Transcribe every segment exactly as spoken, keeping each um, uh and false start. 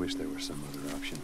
wish there was some other option.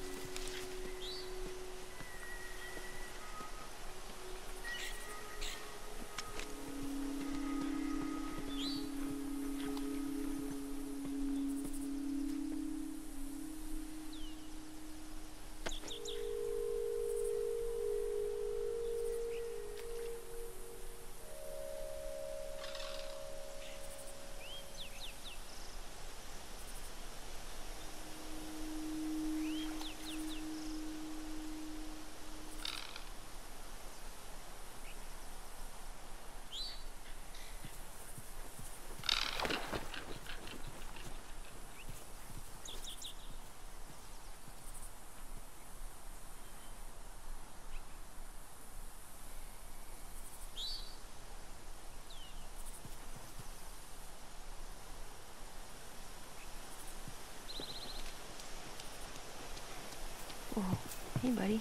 Oh, hey, buddy.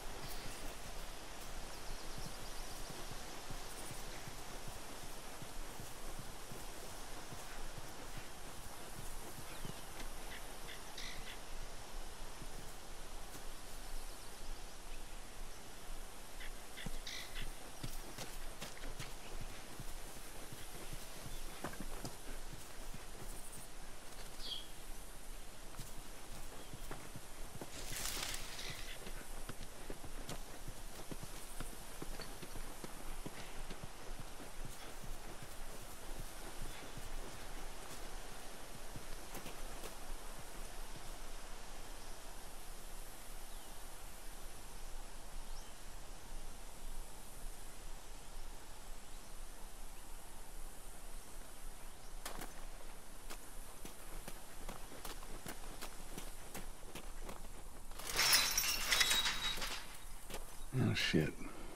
Oh, shit.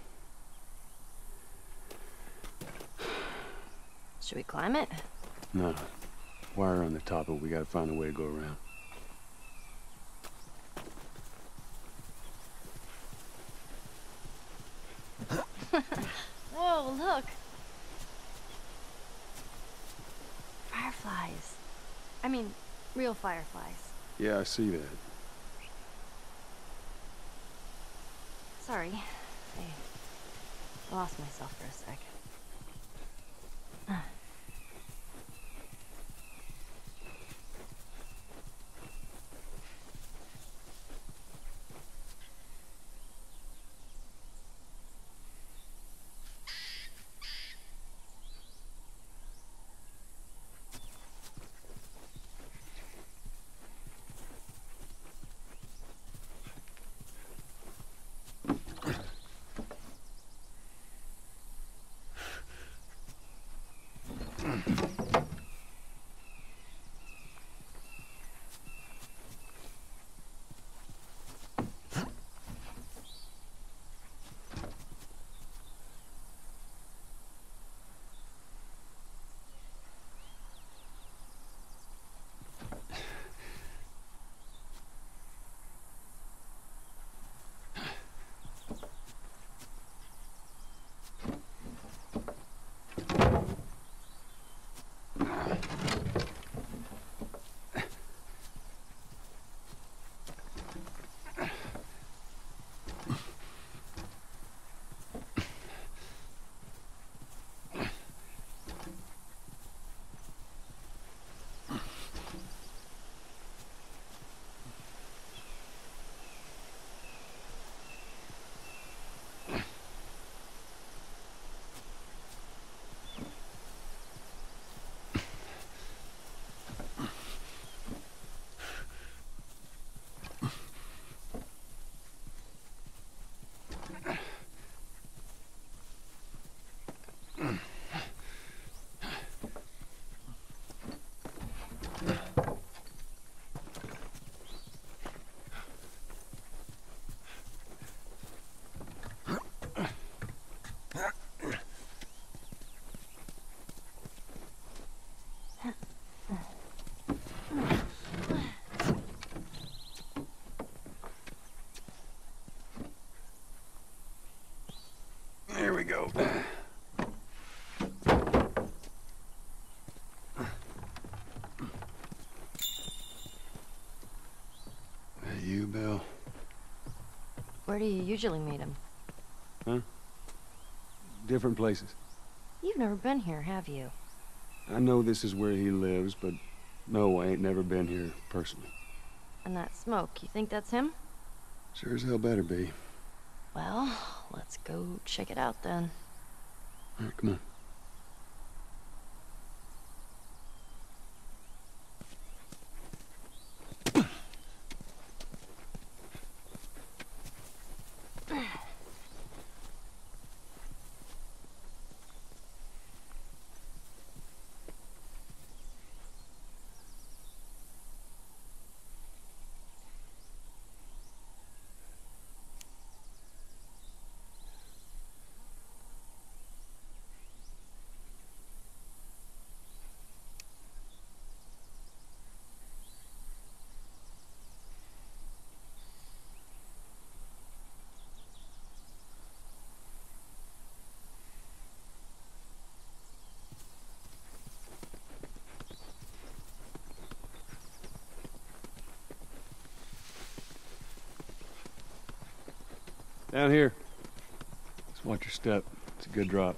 Should we climb it? No. Wire on the top, but we gotta find a way to go around. Whoa, look! Fireflies. I mean, real fireflies. Yeah, I see that. Sorry. I lost myself for a sec. There we go. Where do you usually meet him? Huh? Different places. You've never been here, have you? I know this is where he lives, but no, I ain't never been here personally. And that smoke, you think that's him? Sure as hell better be. Well, let's go check it out then. All right, come on. Down here. Just watch your step. It's a good drop.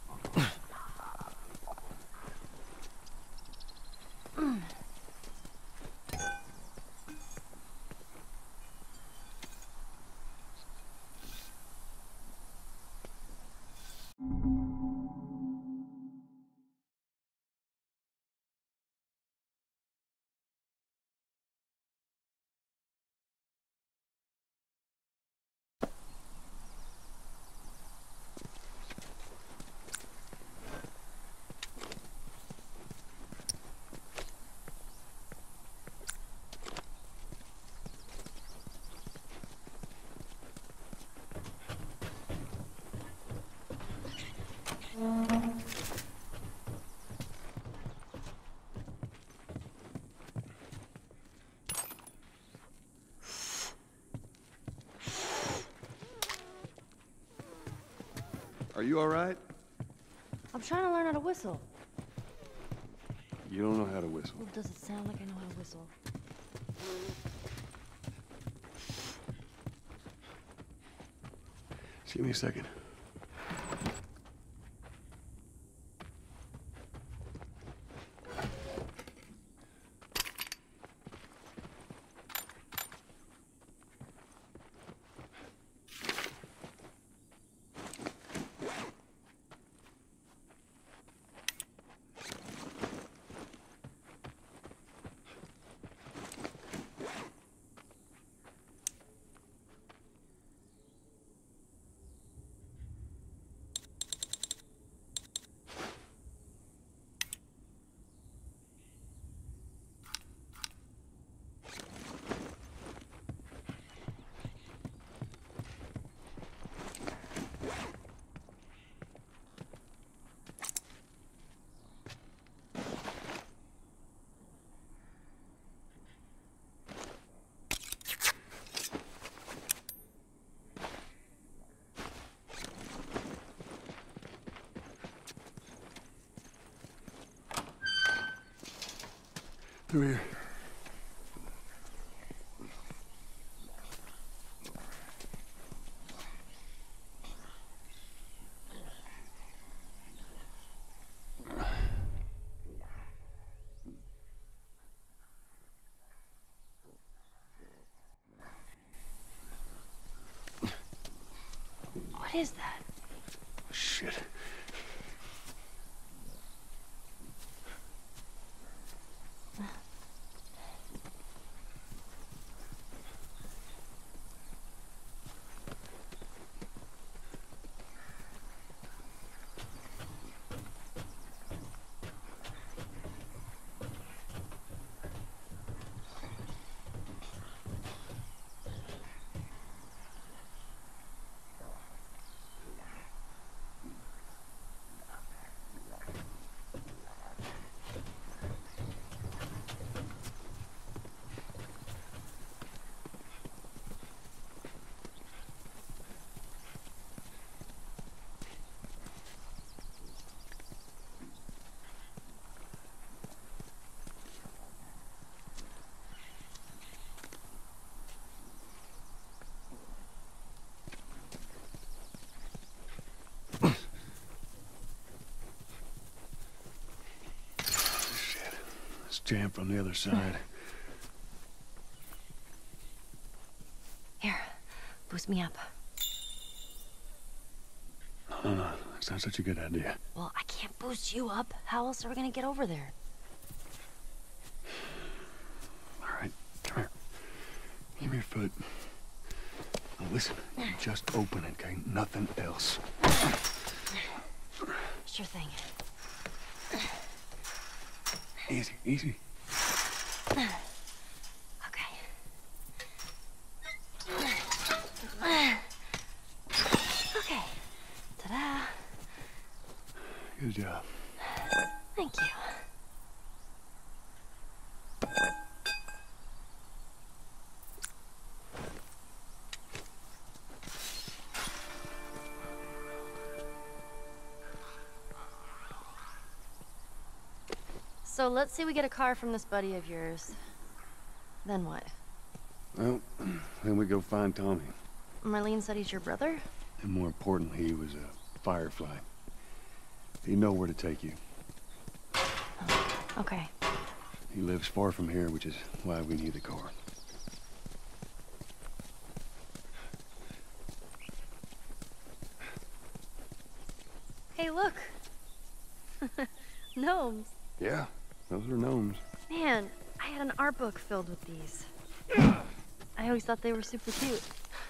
Are you all right? I'm trying to learn how to whistle. You don't know how to whistle. Well, does it sound like I know how to whistle? Just give me a second. Through here. What is that? Shit. jammed from the other side. Here, boost me up. No, no, no. That's not such a good idea. Well, I can't boost you up. How else are we gonna get over there? All right, come here. Give me your foot. Now listen, you just open it, okay? Nothing else. Sure thing. Easy, easy. Okay. Okay. Ta-da. Good job. Thank you. So let's say we get a car from this buddy of yours. Then what? Well, then we go find Tommy. Marlene said he's your brother? And more importantly, he was a firefly. He'd know where to take you. Oh, okay. He lives far from here, which is why we need the car. Hey, look! Gnomes. Yeah, those are gnomes. Man, I had an art book filled with these. I always thought they were super cute.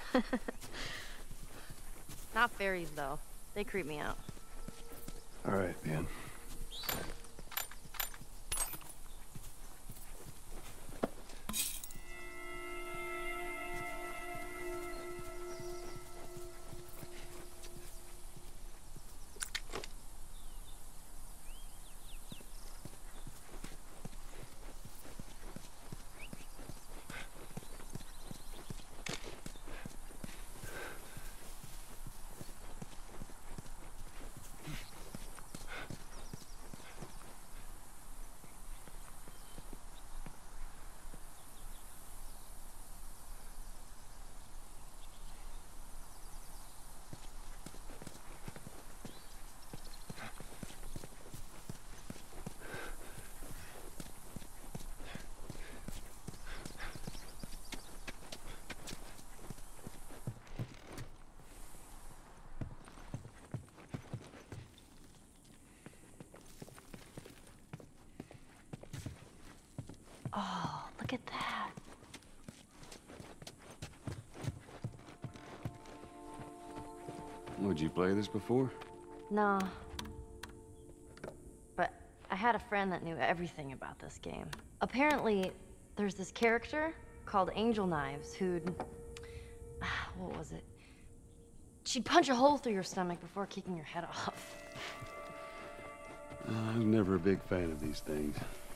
Not fairies, though. They creep me out. All right, man. Oh, look at that. Would you play this before? No. But I had a friend that knew everything about this game. Apparently, there's this character called Angel Knives who'd... What was it? She'd punch a hole through your stomach before kicking your head off. Uh, I was never a big fan of these things.